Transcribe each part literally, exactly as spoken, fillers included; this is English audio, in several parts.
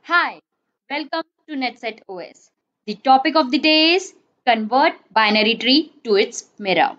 Hi, welcome to NetSet O S. The topic of the day is convert binary tree to its mirror.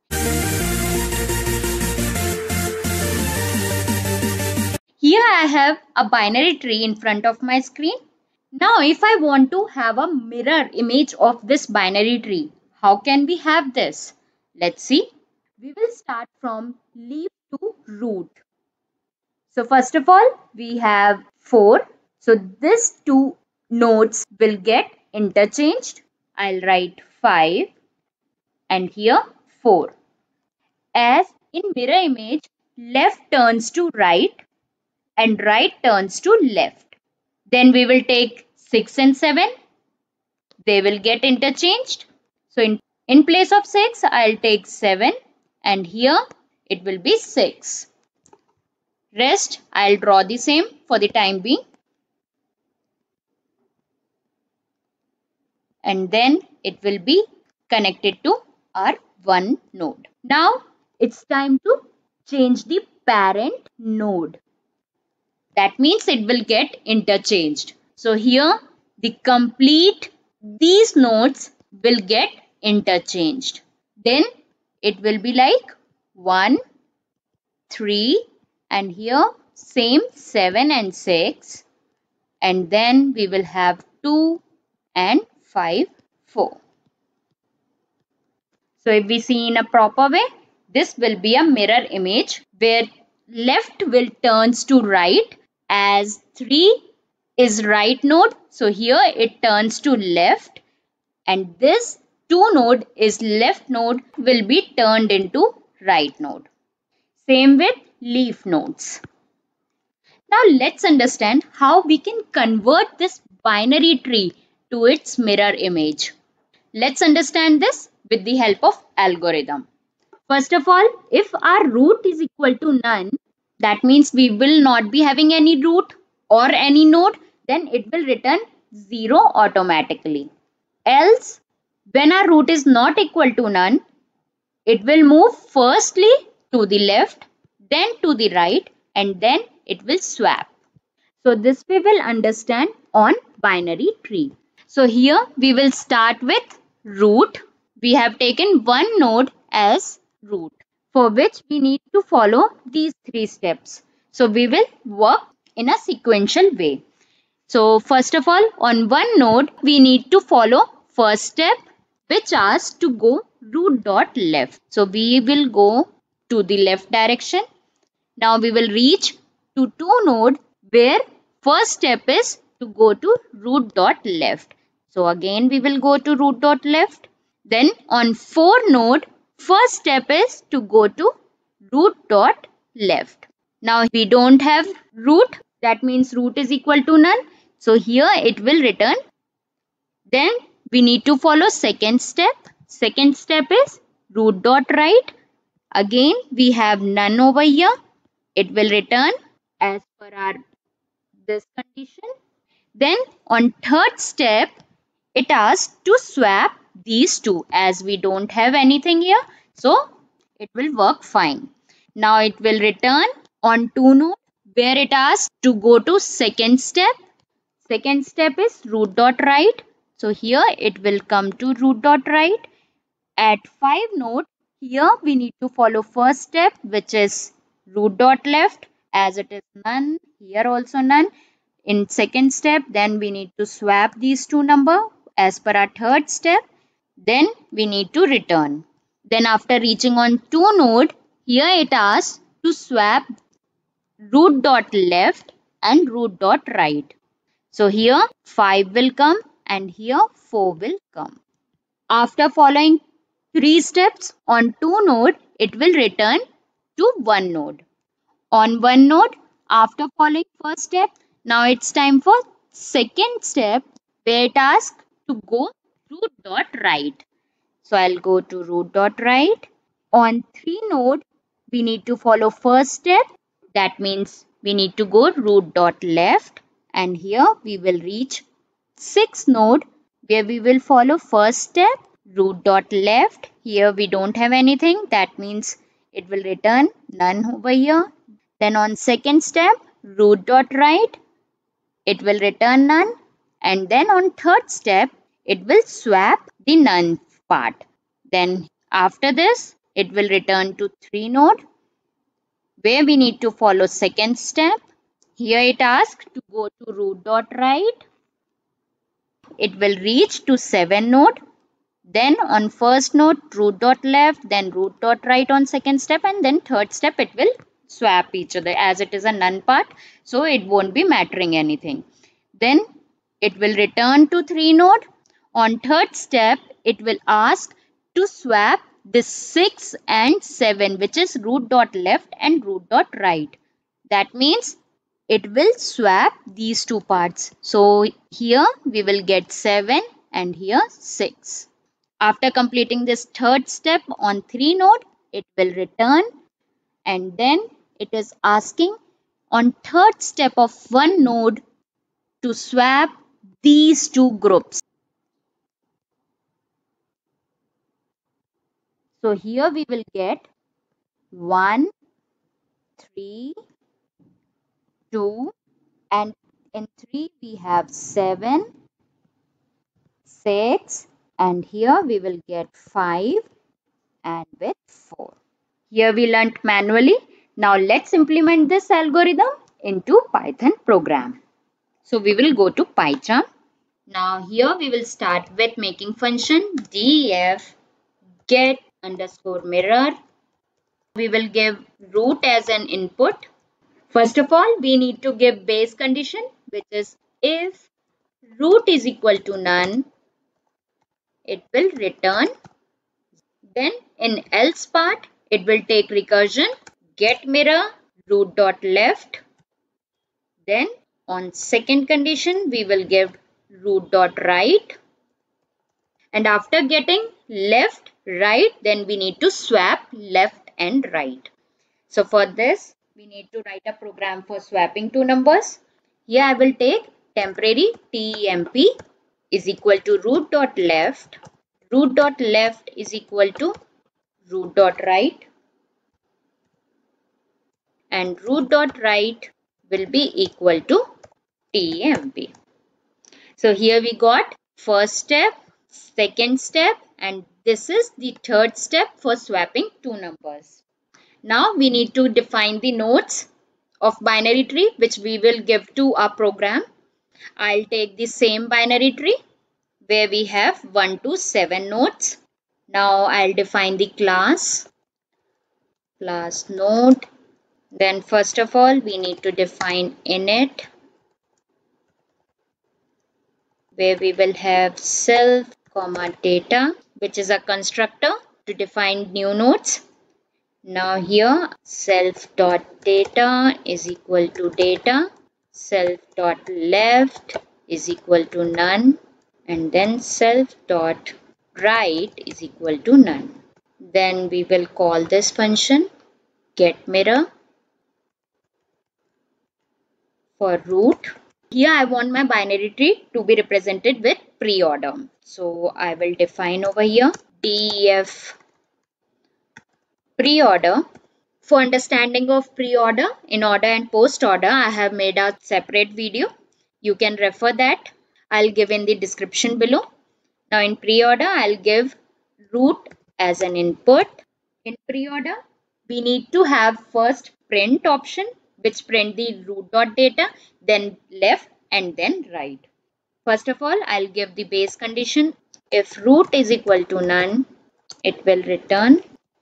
Here I have a binary tree in front of my screen. Now if I want to have a mirror image of this binary tree, how can we have this? Let's see. We will start from leaf to root. So first of all, we have four. So these two nodes will get interchanged. I'll write five and here four. As in mirror image, left turns to right and right turns to left. Then we will take six and seven. They will get interchanged. So in, in place of six, I'll take seven and here it will be six. Rest, I'll draw the same for the time being. And then it will be connected to our one node. Now it's time to change the parent node. That means it will get interchanged. So here the complete these nodes will get interchanged. Then it will be like one, three and here same seven and six and then we will have two and five, four. So if we see in a proper way, this will be a mirror image where left will turns to right as three is right node. So here it turns to left and this two node is left node will be turned into right node. Same with leaf nodes. Now let's understand how we can convert this binary tree to its mirror image. Let's understand this with the help of algorithm. First of all, if our root is equal to none, that means we will not be having any root or any node, then it will return zero automatically. Else, when our root is not equal to none, it will move firstly to the left, then to the right, and then it will swap. So this we will understand on binary tree. So here we will start with root. We have taken one node as root, for which we need to follow these three steps. So we will work in a sequential way. So first of all, on one node, we need to follow first step, which asks to go root dot left. So we will go to the left direction. Now we will reach to two node where first step is to go to root dot left. So again we will go to root dot left. Then on four node, first step is to go to root dot left. Now we don't have root, that means root is equal to none. So here it will return. Then we need to follow second step. Second step is root dot right. Again we have none over here. It will return as per our this condition. Then on third step, it asks to swap these two as we don't have anything here. So it will work fine. Now it will return on two node where it asks to go to second step. Second step is root dot right. So here it will come to root dot right. At five node, here we need to follow first step, which is root dot left, as it is none, here also none. In second step, then we need to swap these two number as per our third step. Then we need to return. Then after reaching on two node, here it asks to swap root dot left and root dot right. So here five will come and here four will come. After following three steps on two node, it will return to one node. On one node, after following first step, now it's time for second step where it asks to go root dot right. So I'll go to root dot right. On three node, we need to follow first step. That means we need to go root dot left. And here we will reach six node where we will follow first step, root dot left. Here we don't have anything. That means it will return none over here. Then on second step, root dot right. it will return none. And then on third step, it will swap the none part. Then after this, it will return to three node, where we need to follow second step. Here it asks to go to root dot right. It will reach to seven node. Then on first node, root dot left, then root dot right on second step, and then third step it will swap each other as it is a none part, so it won't be mattering anything. Then it will return to three node. On third step, it will ask to swap this six and seven, which is root dot left and root dot right. That means it will swap these two parts. So here we will get seven and here six. After completing this third step on three node, it will return, and then it is asking on third step of one node to swap these two groups. So here we will get one, three, two, and in three we have seven, six, and here we will get five and with four. Here we learnt manually. Now let's implement this algorithm into Python program. So we will go to PyCharm. Now here we will start with making function def get underscore mirror. We will give root as an input. First of all, we need to give base condition, which is if root is equal to none, it will return. Then in else part, it will take recursion, get mirror, root dot left. Then on second condition, we will give root dot right. And after getting left, right, then we need to swap left and right. So for this, we need to write a program for swapping two numbers. Here I will take temporary temp is equal to root dot left. Root dot left is equal to root dot right. And root dot right will be equal to temp. So here we got first step, second step, and this is the third step for swapping two numbers. Now we need to define the nodes of binary tree which we will give to our program. I'll take the same binary tree where we have one to seven nodes. Now I'll define the class, class node. Then first of all we need to define init, where we will have self comma data, which is a constructor to define new nodes. Now here self dot data is equal to data, self dot left is equal to none, and then self dot right is equal to none. Then we will call this function get mirror for root. Here I want my binary tree to be represented with pre-order. So I will define over here def pre-order. For understanding of pre-order, in order and post-order, I have made a separate video. You can refer that. I'll give in the description below. Now in pre-order, I'll give root as an input. In pre-order, we need to have first print option, which print the root dot data, then left and then right. First of all, I'll give the base condition. If root is equal to none, it will return,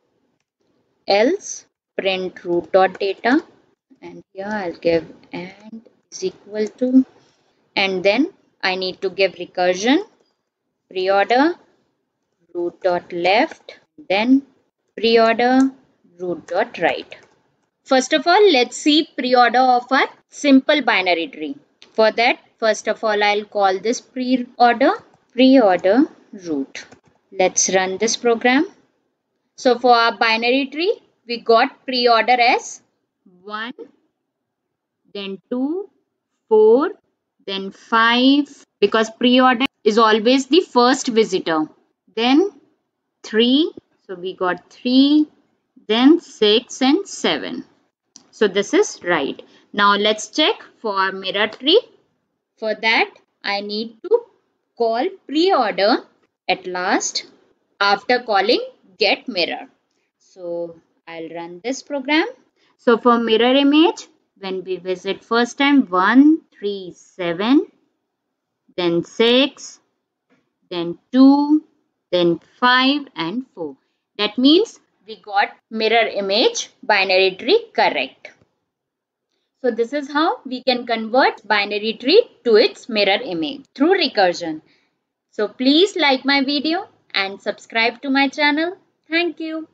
else print root dot data, and here I'll give and is equal to, and then I need to give recursion, pre-order, root dot left, then pre-order, root dot right. First of all, let's see pre-order of our simple binary tree. For that, first of all, I'll call this pre-order, pre-order root. Let's run this program. So for our binary tree, we got pre-order as one, then two, four, then five, because pre-order is always the first visitor. Then three, so we got three, then six and seven. So this is right. Now let's check for our mirror tree. For that, I need to call pre-order at last after calling get mirror. So I'll run this program. So for mirror image, when we visit first time one, three, seven, then six, then two, then five and four. That means we got mirror image binary tree correct. So this is how we can convert binary tree to its mirror image through recursion. So please like my video and subscribe to my channel. Thank you.